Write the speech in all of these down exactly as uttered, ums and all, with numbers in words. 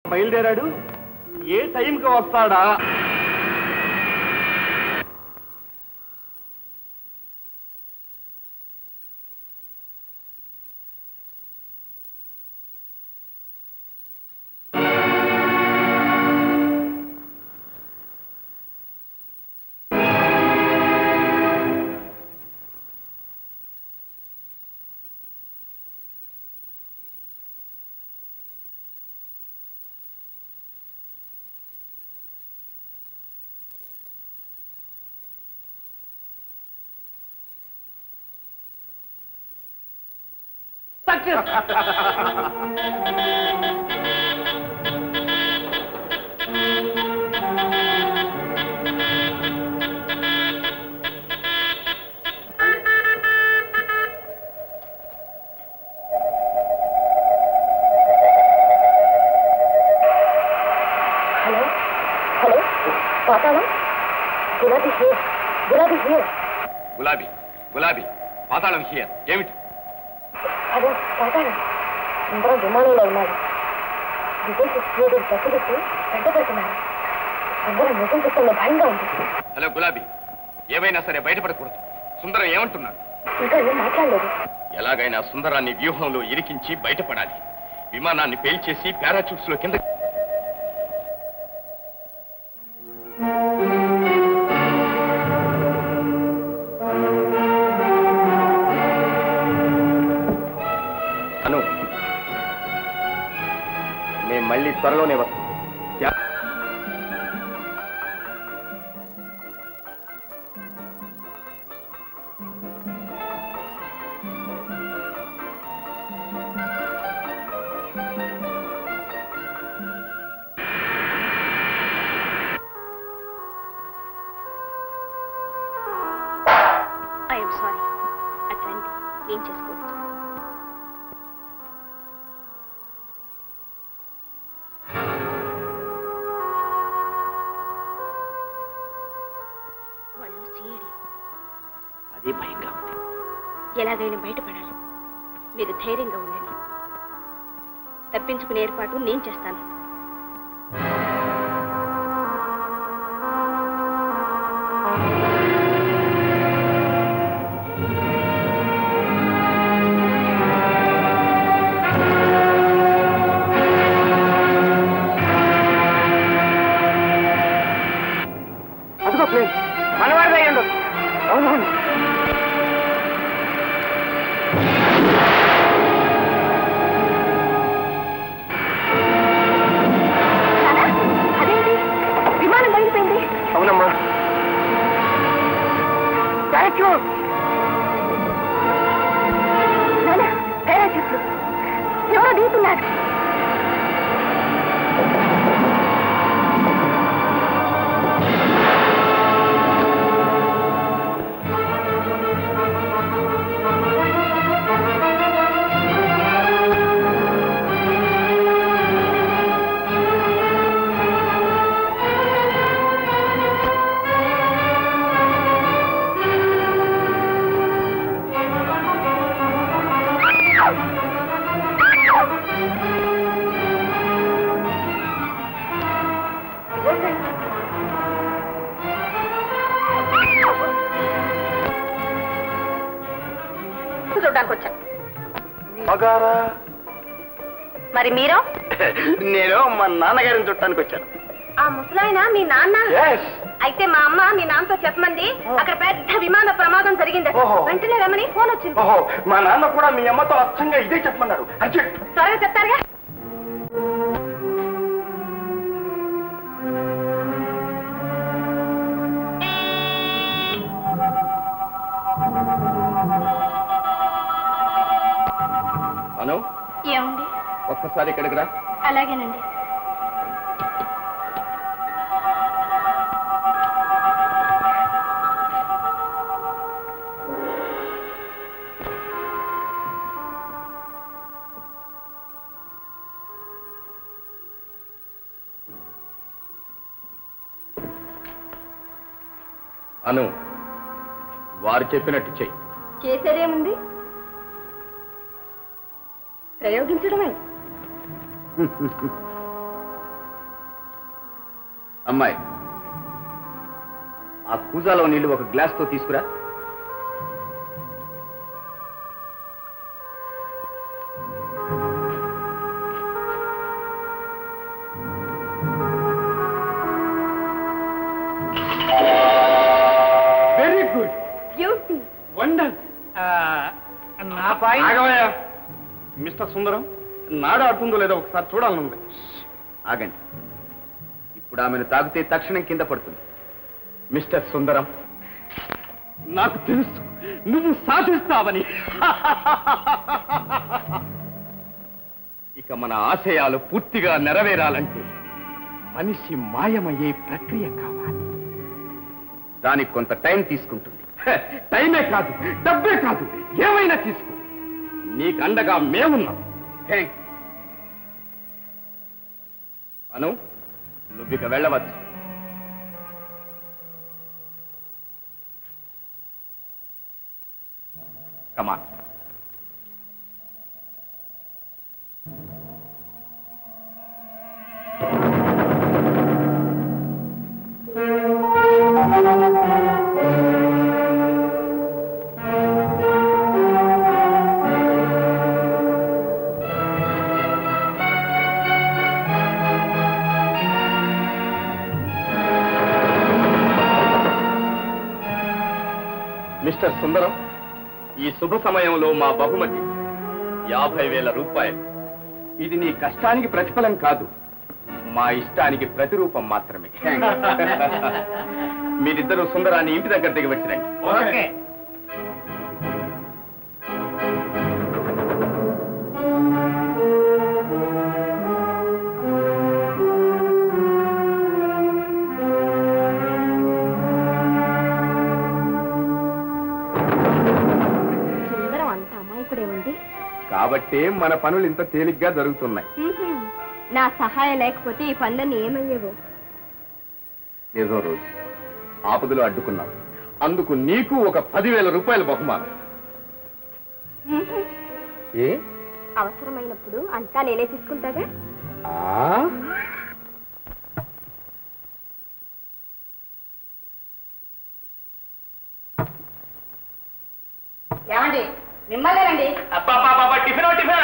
బయలుదేరాడు. ఏ టైంకి వస్తాడా? గులాబీ గులాబీ పాతాళం హియర్. ఏమిటి? అదే పాతాళం. అందరూ విమానంలో ఉన్నారు. విదేశీ స్నేహితుడు చక్కబెట్టి వెంటబడుతున్నారు. అందరూ నిజం చెప్తున్న భయంగా ఉంది. హలో గులాబీ, ఏమైనా సరే బయటపడకూడదు. సుందరం ఏమంటున్నాడు? ఇంకా ఏం మాట్లాడలేదు. ఎలాగైనా సుందరాన్ని వ్యూహంలో ఇరికించి బయటపడాలి. విమానాన్ని పేల్చేసి పారాచూట్స్ లో కింద. అను, మేము మళ్ళీ త్వరలోనే వస్తాం. I'm sorry. అట్లాంటి ఏం చేసుకోవచ్చు. వాళ్ళు సీడి. అదే భయంగా ఉంది. ఎలాగైనా బయటపడాలి. మీరు ధైర్యంగా ఉండండి. తప్పించుకునే ఏర్పాటు నేను చేస్తాను. మనవాడిదే ఉండదు. అవునవును. అదేంటి విమానం బయలుపోయింది? అవునమ్మా. Thank you. పారాచూట్లు ఎవరో దిగుతున్నారు. చూడడానికి వచ్చా. మరి మీరు? నేను మా నాన్నగారిని చుట్టానికి వచ్చాను. ఆ ముసలాయన మీ నాన్న? అయితే మా అమ్మ మీ నాన్నతో చెప్పమంది. అక్కడ పెద్ద విమాన ప్రమాదం జరిగింది. వెంటనే రమ్మని ఫోన్ వచ్చింది. మా నాన్న కూడా మీ అమ్మతో అచ్చంగా ఇదే చెప్పమన్నారు. త్వరగా చెప్తారుగా. అను, ఏమండి? ఒక్కసారి ఇక్కడికి రా. అలాగేనండి. అను, వారు చెప్పినట్టు చెయ్యి. చేసేదేముంది? ప్రయోగించడమే. అమ్మాయి, ఆ కూజాలో నీళ్లు ఒక గ్లాస్తో తీసుకురా. Very good, beauty, wonder. నా పాయి మిస్టర్ సుందరం, నాడ ఆడుతుందో లేదో ఒకసారి చూడాలనుంది. ఆగండి. ఇప్పుడు ఆమెను తాగితే తక్షణం కింద పడుతుంది. మిస్టర్ సుందరం, నాకు తెలుసు నువ్వు సాధిస్తావని. ఇక మన ఆశయాలు పూర్తిగా నెరవేరాలంటే మనిషి మాయమయ్యే ప్రక్రియ కావాలి. దానికి కొంత టైం తీసుకుంటుంది. టైమే కాదు, డబ్బే కాదు, ఏమైనా తీసుకో. నీకు అండగా మేమున్నాం. అను, నువ్విక వెళ్ళవచ్చు. కమాన్. మిస్టర్ సుందరం, ఈ శుభ సమయంలో మా బహుమతి యాభై వేల రూపాయలు. ఇది నీ కష్టానికి ప్రతిఫలం కాదు, మా ఇష్టానికి ప్రతిరూపం మాత్రమే. మీరిద్దరూ సుందరాన్ని ఇంటి దగ్గర దిగవచ్చిరండి. ఓకే. కాబట్టే మన పనులు ఇంత తేలిగ్గా జరుగుతున్నాయి. నా సహాయం లేకపోతే ఈ పనులన్నీ ఏమయ్యేవో. నిజం రోజు, ఆపదలో అడ్డుకున్నావు. అందుకు నీకు ఒక పదివేల రూపాయల బహుమానం. ఏ అవసరమైనప్పుడు అంతా నేనే తీసుకుంటాగా. ఏమండి, మిమ్మల్నేనండి. టిఫిన్ టిఫిన్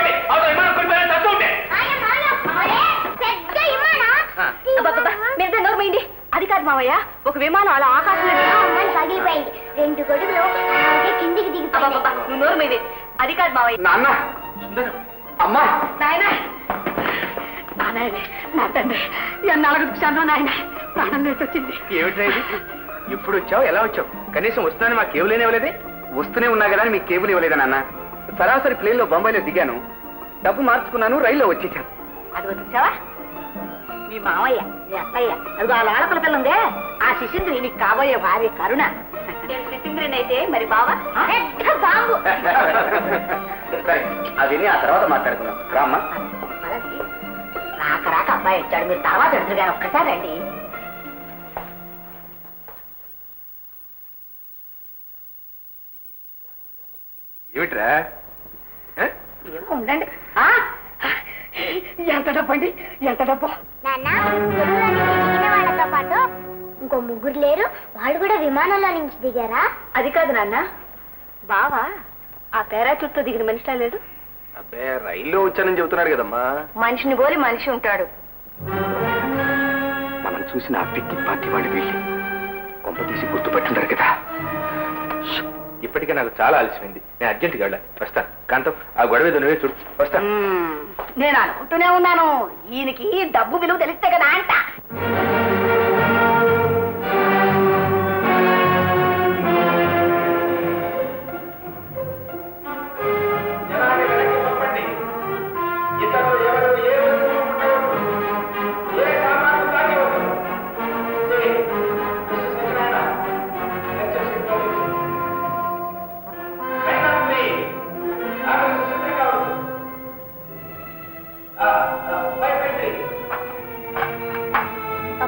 మీరు నోర్మైంది. అది కాదు మావయ్య, ఒక విమానం అలా ఆకాశంలో పగిలిపోయింది. రెండు గొడుగులు కిందికి దిగి నువ్వు నోర్మైంది. అది కాదు మావయ్య. నాన్న, అమ్మా, నాయన నాయన నా తండ్రి ఎన్నాళ్ళకు క్షణం నాయన ప్రాణం లేచి వచ్చింది. ఏమిటా ఇది? ఇప్పుడు వచ్చావు, ఎలా వచ్చావు? కనీసం వస్తున్నాను మా కేబుల్ ఇవ్వలేదే. వస్తూనే ఉన్నా కదా మీకు కేబుల్ ఇవ్వలేదా నాన్న? సరాసరి ప్లేన్ లో బొంబాయిలో దిగాను, డబ్బు మార్చుకున్నాను, రైల్లో వచ్చేసాను. అది వచ్చావా? మీ మావయ్య, మీ అత్తయ్య, అది వాళ్ళ ఆడపిల్ల పిల్ల ఉందే, ఆ శిశుంద్రి నీకు కాబోయే భార్య కరుణ. శిశుంద్రిని అయితే మరి బావా బాబు. సరే, అది ఆ తర్వాత మాట్లాడుకున్నాం. రామ్మా. రాక రాక అబ్బాయి వచ్చాడు, మీరు తర్వాత ఎదురు కానీ ఒక్కసారి రండి. ఏమిట్రా? ఏమో ఉండండి. ఎంత డబ్బు అండి, ఎంత డబ్బు? నాన్న, దిగిన వాళ్ళతో పాటు ఇంకో ముగ్గురు లేరు, వాళ్ళు కూడా విమానంలో నుంచి దిగారా? అది కాదు నాన్న, బావా ఆ పారాచూట్ తో దిగిన మనిషి లేడు. అబ్బే, రైల్లో వచ్చానని చెబుతున్నాడు కదమ్మా. మనిషిని పోలి మనిషి ఉంటాడు. మనం చూసిన ఆ పిక్నిక్ పార్టీ వాళ్ళు వీళ్ళు కొంప తీసి గుర్తుపట్టుంటారు కదా. ఇప్పటికే నాకు చాలా ఆలస్యమైంది, నేను అర్జెంట్గా వెళ్ళాలి. వస్తా. కాంతం, ఆ గొడవ నువ్వే చూడు. వస్తా. నేను అనుకుంటూనే ఉన్నాను, ఈయనకి డబ్బు విలువ తెలిస్తే కదా అంట.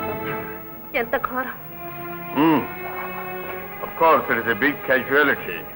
ఎంత ఘోరం. Of course, it is a big casualty.